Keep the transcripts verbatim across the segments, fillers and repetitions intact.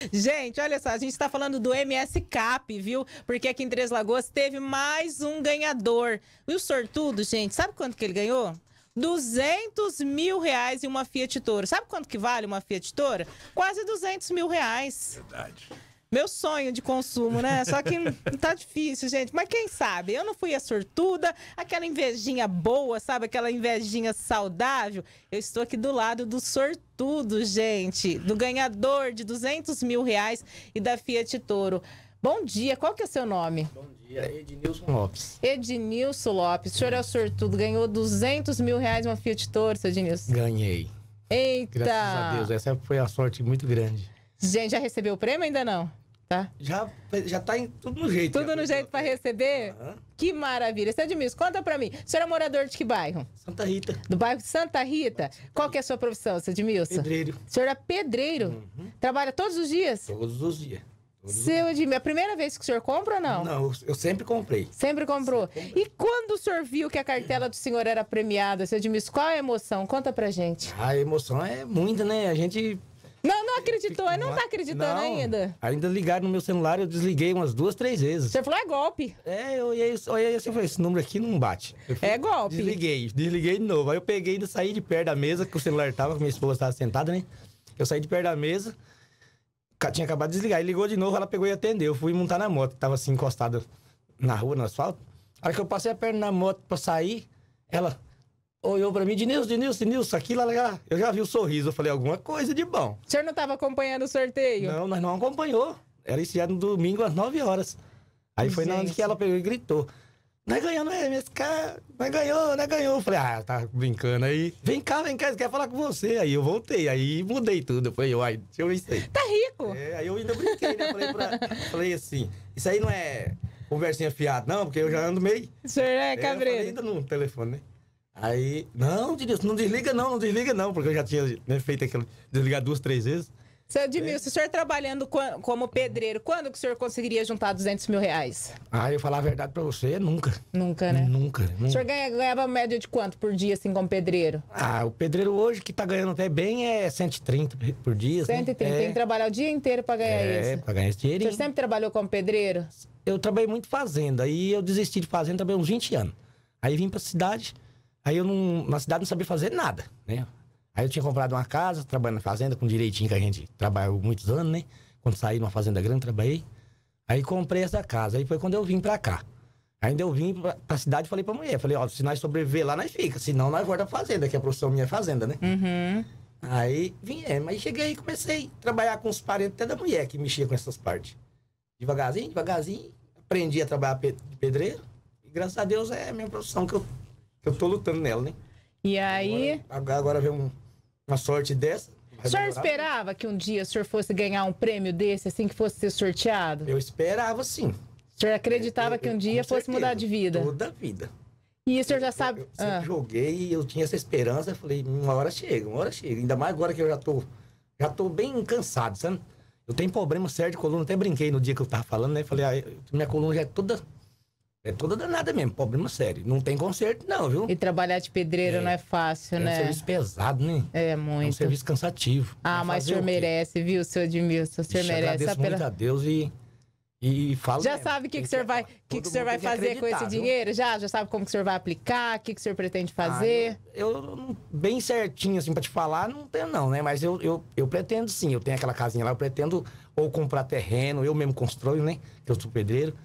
Gente, olha só, a gente está falando do M S Cap, viu? Porque aqui em Três Lagoas teve mais um ganhador. E o sortudo, gente, sabe quanto que ele ganhou? duzentos mil reais em uma Fiat Toro. Sabe quanto que vale uma Fiat Toro? Quase duzentos mil reais. Verdade. Meu sonho de consumo, né? Só que tá difícil, gente. Mas quem sabe? Eu não fui a sortuda, aquela invejinha boa, sabe? Aquela invejinha saudável. Eu estou aqui do lado do sortudo, gente. Do ganhador de duzentos mil reais e da Fiat Toro. Bom dia, qual que é o seu nome? Bom dia, Ednilson Lopes. Ednilson Lopes. O senhor é o sortudo, ganhou duzentos mil reais uma Fiat Toro, seu Ednilson? Ganhei. Eita! Graças a Deus, essa foi a sorte muito grande. Gente, já recebeu o prêmio? Ainda não? Tá? Já, já tá em, tudo no jeito. Tudo no jeito para receber? Uhum. Que maravilha. Seu Edmilson, conta pra mim. O senhor é morador de que bairro? Santa Rita. Do bairro Santa Rita? Santa Qual que é a sua profissão, seu Edmilson? Pedreiro. O senhor é pedreiro? Uhum. Trabalha todos os dias? Todos os dias. Todos seu Edmilson, é a primeira vez que o senhor compra ou não? Não, eu sempre comprei. Sempre comprou? Sempre comprei. E quando o senhor viu que a cartela do senhor era premiada, seu Edmilson, qual é a emoção? Conta pra gente. A emoção é muita, né? A gente... Não, não acreditou, não tá acreditando não, ainda. Ainda ligaram no meu celular, eu desliguei umas duas, três vezes. Você falou, é golpe. É, eu olhei, olhei assim, falei, esse número aqui não bate. Fui, é golpe. Desliguei, desliguei de novo. Aí eu peguei, ainda saí de perto da mesa, que o celular tava, que minha esposa estava sentada, né? Eu saí de perto da mesa, tinha acabado de desligar. Ele ligou de novo, ela pegou e atendeu. Eu fui montar na moto, tava assim, encostada na rua, no asfalto. A hora que eu passei a perna na moto pra sair, ela... olhou pra mim, Denilson, Denilson, Denilson, aquilo lá, eu já vi o sorriso, eu falei, alguma coisa de bom. O senhor não estava acompanhando o sorteio? Não, nós não acompanhou. Era esse dia no domingo, às nove horas. Aí foi Gente. na hora que ela pegou e gritou, nós ganhamos, é, M S K, nós ganhou, nós ganhou. Eu falei, ah, tá brincando aí. Vem cá, vem cá, quer falar com você. Aí eu voltei, aí mudei tudo. Eu falei, uai, deixa eu ver isso aí. Tá rico. É, aí eu ainda brinquei, né? Falei, pra, falei assim, isso aí não é conversinha fiada, não, porque eu já ando meio... O senhor é cabreiro. Eu falei ainda no telefone, né? Aí, não, Denilson, não desliga não, não desliga não, porque eu já tinha né, feito aquilo, desligar duas, três vezes. Seu Edmilson, é. o senhor trabalhando como pedreiro, quando que o senhor conseguiria juntar duzentos mil reais? Ah, eu falar a verdade pra você, nunca. Nunca, né? Nunca. nunca. O senhor ganha, ganhava média de quanto por dia, assim, como pedreiro? Ah, o pedreiro hoje, que tá ganhando até bem, é cento e trinta por dia. cento e trinta, né? Tem é. que trabalhar o dia inteiro pra ganhar é, isso. É, pra ganhar esse dinheirinho. O senhor sempre trabalhou como pedreiro? Eu trabalhei muito fazenda, aí eu desisti de fazenda também uns vinte anos. Aí vim pra cidade... Aí eu não, na cidade não sabia fazer nada, né? Aí eu tinha comprado uma casa, trabalhando na fazenda, com direitinho que a gente trabalhou muitos anos, né? Quando saí numa fazenda grande, trabalhei. Aí comprei essa casa, aí foi quando eu vim pra cá. Ainda eu vim pra, pra cidade e falei pra mulher, falei, ó, se nós sobreviver lá, nós fica, senão nós volta pra fazenda, que a profissão minha é fazenda, né? Uhum. Aí vim, é, mas cheguei e comecei a trabalhar com os parentes até da mulher que mexia com essas partes. Devagarzinho, devagarzinho, aprendi a trabalhar de pedreiro, e graças a Deus é a minha profissão que eu... Eu tô lutando nela, né? E aí... Agora, agora vem um, uma sorte dessa. O senhor esperava que um dia o senhor fosse ganhar um prêmio desse, assim, que fosse ser sorteado? Eu esperava, sim. O senhor acreditava eu, eu, que um dia fosse certeza, mudar de vida? Toda a vida. E o senhor já sabe... Eu, eu sempre ah. joguei e eu tinha essa esperança. Eu falei, uma hora chega, uma hora chega. Ainda mais agora que eu já tô, já tô bem cansado, sabe? Eu tenho problema sério de coluna. Até brinquei no dia que eu tava falando, né? Falei, ah, minha coluna já é toda... É toda danada mesmo, problema sério. Não tem conserto, não, viu? E trabalhar de pedreiro é, não é fácil, é né? É um serviço pesado, né? É muito. É um serviço cansativo. Ah, mas o senhor merece, viu, seu Edmilson? O senhor Ixi, merece. Agradeço pela... muito a Deus e, e falo Já mesmo. sabe o que, que, que, senhor vai, que, que o senhor vai fazer com esse viu? dinheiro? Já? Já sabe como que o senhor vai aplicar? O que, que o senhor pretende fazer? Ah, eu, eu, bem certinho, assim, pra te falar, não tenho não, né? Mas eu, eu, eu pretendo sim, eu tenho aquela casinha lá, eu pretendo ou comprar terreno, eu mesmo construo, né? Que eu sou pedreiro.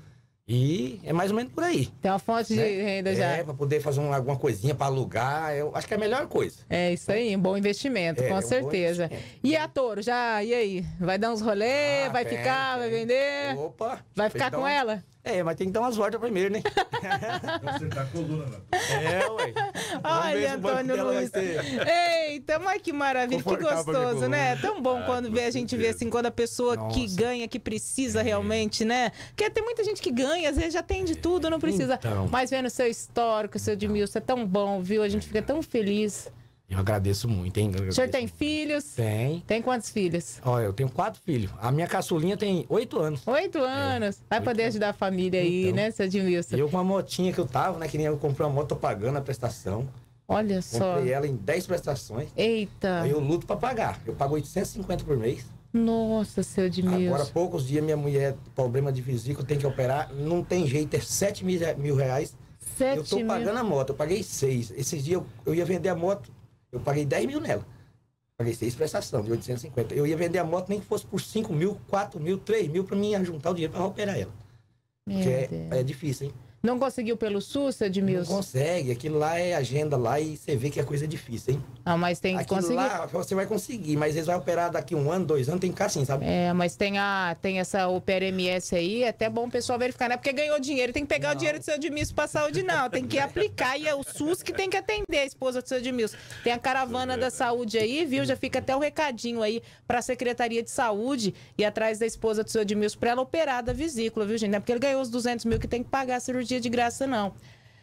E é mais ou menos por aí. Tem uma fonte né? de renda já. É, pra poder fazer um, alguma coisinha pra alugar. Eu acho que é a melhor coisa. É isso aí, um bom investimento, é, com é um certeza. E a Toro, já, e aí? Vai dar uns rolês, ah, vai tem, ficar, tem. vai vender? Opa! Vai ficar com um... ela? É, mas tem que dar umas voltas primeiro, né? Você tá com a coluna, né? É, ué. Olha, Antônio Luiz. Eita, mas que maravilha, que gostoso, né? Tão bom ah, quando vê, a gente vê assim, quando a pessoa Nossa. que ganha, que precisa é. realmente, né? Porque tem muita gente que ganha, às vezes já tem de tudo, não precisa. Então. Mas vendo o seu histórico, o seu Edmilson, é tão bom, viu? A gente fica tão feliz. Eu agradeço muito, hein? O senhor tem filhos? Tem. Tem quantos filhos? Olha, eu tenho quatro filhos. A minha caçulinha tem oito anos. Oito anos? É, Vai poder anos. ajudar a família aí, então, né, seu Edmilson? E eu com a motinha que eu tava, né? Que nem eu comprei uma moto, tô pagando a prestação. Olha só. Comprei ela em dez prestações. Eita. Aí eu luto pra pagar. Eu pago oitocentos e cinquenta por mês. Nossa, seu Edmilson. Agora, há poucos dias, minha mulher, problema de vesícula, tem que operar. Não tem jeito, é sete mil reais. Sete eu tô mil. pagando a moto, eu paguei seis. Esses dias eu, eu ia vender a moto, eu paguei dez mil nela. Paguei seis prestações de oitocentos e cinquenta. Eu ia vender a moto nem que fosse por cinco mil, quatro mil, três mil para mim juntar o dinheiro para operar ela. Meu Porque é, Deus. é difícil, hein? Não conseguiu pelo SUS, seu Não Edmilson? consegue. Aquilo lá é agenda lá e você vê que a coisa é difícil, hein? Ah, mas tem que Aquilo conseguir. lá você vai conseguir, mas eles vão operar daqui um ano, dois anos, tem que ficar assim, sabe? É, mas tem, a, tem essa Opera M S aí, é até bom o pessoal verificar, né? Porque ganhou dinheiro, tem que pegar Não. o dinheiro do seu Edmilson pra saúde, não. Tem que aplicar e é o SUS que tem que atender a esposa do seu Edmilson. Tem a caravana da saúde aí, viu? Já fica até o recadinho aí pra Secretaria de Saúde e atrás da esposa do seu Edmilson pra ela operar da vesícula, viu, gente? Não é porque ele ganhou os duzentos mil que tem que pagar a cirurgia de graça, não.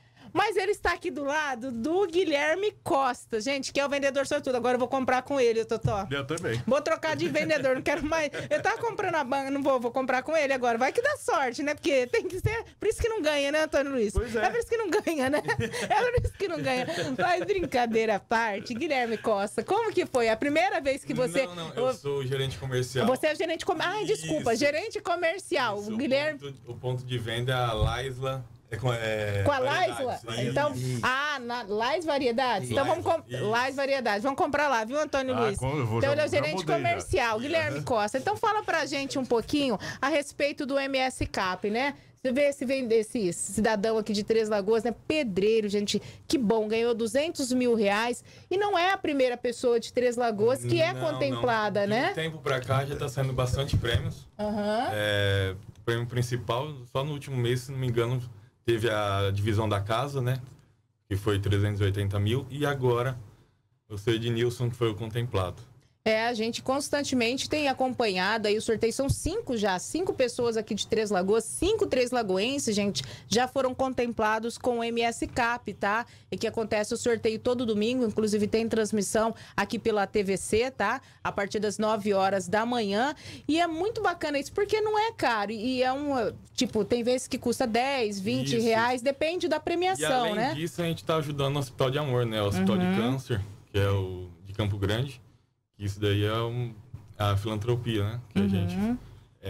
Mas ele está aqui do lado do Guilherme Costa, gente, que é o vendedor sortudo. Agora eu vou comprar com ele, Totó. Eu também. Vou trocar de vendedor, não quero mais. Eu tava comprando a banca, não vou, vou comprar com ele agora. Vai que dá sorte, né? Porque tem que ser. Por isso que não ganha, né, Antônio Luiz? Pois é. É por isso que não ganha, né? É por isso que não ganha. Mas brincadeira à parte, Guilherme Costa, como que foi? A primeira vez que você. Não, não, eu sou gerente comercial. Você é gerente comercial. Ai, desculpa, Isso. gerente comercial. Isso, O Guilherme. O ponto, o ponto de venda é a Laisla. É com, é, Com a variedades. Laisla? Então, Isso. ah, na, Lais Variedades? Então vamos Laisla, comprar. isso. Lais Variedades. Vamos comprar lá, viu, Antônio Ah, Luiz? com- eu vou- Então já- ele é o já gerente mudei já. comercial, Guilherme Costa. Então fala pra gente um pouquinho a respeito do M S Cap, né? Você vê esse, vende- esse cidadão aqui de Três Lagoas, né? Pedreiro, gente, que bom, ganhou duzentos mil reais. E não é a primeira pessoa de Três Lagoas que é Não, contemplada, não. De né? um tempo pra cá já tá saindo bastante prêmios. Aham. É, o prêmio principal, só no último mês, se não me engano, teve a divisão da casa, né? Que foi trezentos e oitenta mil. E agora, o seu Ednilson, que foi o contemplado. É, a gente constantemente tem acompanhado aí o sorteio. São cinco já, cinco pessoas aqui de Três Lagoas, cinco Três Lagoenses, gente, já foram contemplados com o M S Cap, tá? E que acontece o sorteio todo domingo, inclusive tem transmissão aqui pela T V C, tá? A partir das nove horas da manhã. E é muito bacana isso, porque não é caro. E é um, tipo, tem vezes que custa dez, vinte Isso. reais, depende da E premiação, além né? disso, a gente tá ajudando o Hospital de Amor, né? O Hospital Uhum. de Câncer, que é o de Campo Grande. Isso daí é um, a filantropia, né? Que a gente... Uhum.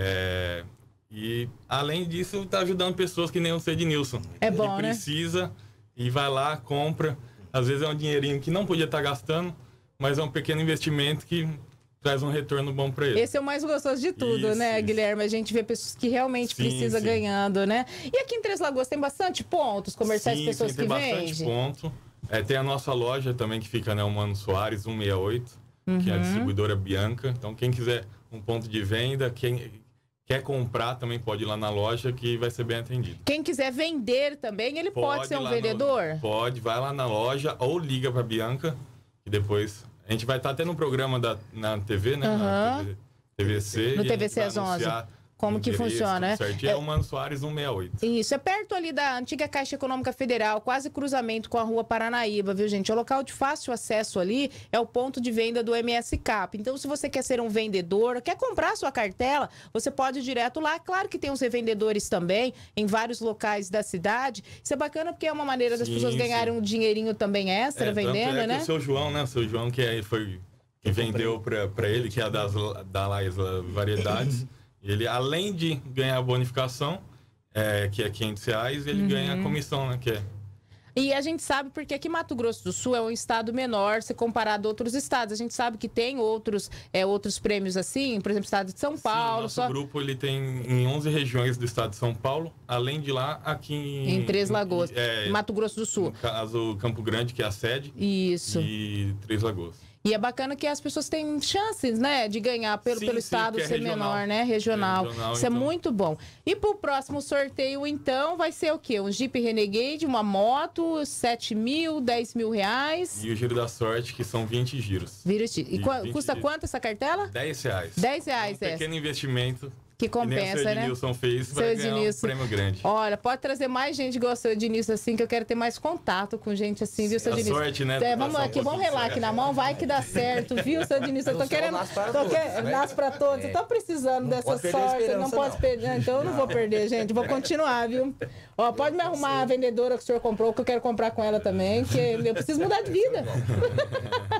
É, e, além disso, tá ajudando pessoas que nem o Ednilson. É bom, que né? precisa e vai lá, compra. Às vezes é um dinheirinho que não podia estar gastando, mas é um pequeno investimento que traz um retorno bom para ele. Esse é o mais gostoso de tudo, Isso, né, isso. Guilherme? A gente vê pessoas que realmente Sim, precisam sim. ganhando, né? E aqui em Três Lagoas tem bastante pontos comerciais Sim, de pessoas sim, tem que bastante vendem? ponto. É, tem a nossa loja também que fica na Humano Soares cento e sessenta e oito, que é Uhum. a distribuidora Bianca. Então, quem quiser um ponto de venda, quem quer comprar também pode ir lá na loja que vai ser bem atendido. Quem quiser vender também, ele pode, ser ir um lá no- vendedor? Pode, vai lá na loja ou liga para Bianca e depois a gente vai estar até no programa da, na T V, né? Aham. Na T V, T V C. No e a gente T V C vai às onze. anunciar Como o que endereço, funciona, né? tudo certinho. É o Mano Soares cento e sessenta e oito. Isso, é perto ali da antiga Caixa Econômica Federal, quase cruzamento com a Rua Paranaíba, viu, gente? É um local de fácil acesso ali, é o ponto de venda do M S Cap. Então, se você quer ser um vendedor, quer comprar sua cartela, você pode ir direto lá. Claro que tem os revendedores também, em vários locais da cidade. Isso é bacana porque é uma maneira das Sim, pessoas sim. ganharem um dinheirinho também extra É, tanto vendendo, é que né? o seu João, né? O seu João que é, foi que vendeu para ele, que é das, da Laisla Variedades. Ele, além de ganhar a bonificação, é, que é quinhentos reais, ele Uhum. ganha a comissão, né? Que é E a gente sabe porque aqui Mato Grosso do Sul é um estado menor se comparado a outros estados. A gente sabe que tem outros, é, outros prêmios assim, por exemplo, o estado de São Sim, Paulo. o nosso só... grupo ele tem em onze regiões do estado de São Paulo, além de lá aqui em, Em Três Lagoas, é, Mato Grosso do Sul. no caso Campo Grande, que é a sede, Isso. e Três Lagoas. E é bacana que as pessoas têm chances, né, de ganhar pelo, Sim, pelo sim, estado porque é ser regional. menor, né? Regional. É regional, Isso é então. muito bom. E pro próximo sorteio, então, vai ser o quê? Um Jeep Renegade, uma moto, sete mil, dez mil reais. E o giro da sorte, que são vinte giros. Vira E E qua- vinte custa giros. quanto essa cartela? dez reais. dez reais um essa. pequeno investimento. Que Que nem o compensa, seu né? Ednilson fez, Seu vai ganhar um Ednilson. prêmio grande. Olha, pode trazer mais gente igual o seu Ednilson, assim, que eu quero ter mais contato com gente assim, viu, seu A Ednilson? sorte, né? É, vamos Passar um aqui, vamos pouquinho relar de aqui na mão, vai que dá certo, viu, seu Ednilson? Eu tô O céu querendo. nasce para Tô todos, querendo, né? nasce pra todos. Eu tô precisando Não dessa pode perder a sorte, não esperança, pode não. perder. Então eu não vou perder, gente. Vou continuar, viu? Ó, pode me arrumar a vendedora que o senhor comprou, que eu quero comprar com ela também, que eu preciso mudar de vida.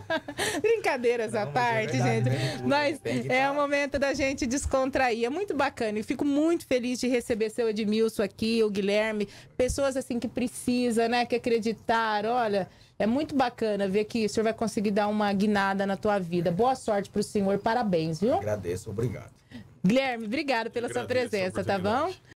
Brincadeiras à Não, mas é parte, verdade, gente. né? Mas Tem que é falar. o momento da gente descontrair. É muito bacana. E fico muito feliz de receber seu Edmilson aqui, o Guilherme. Pessoas assim que precisam, né? Que acreditaram. Olha, é muito bacana ver que o senhor vai conseguir dar uma guinada na tua vida. Boa sorte pro senhor. Parabéns, viu? Agradeço, obrigado. Guilherme, obrigado pela Eu sua agradeço a presença, tá bom? oportunidade.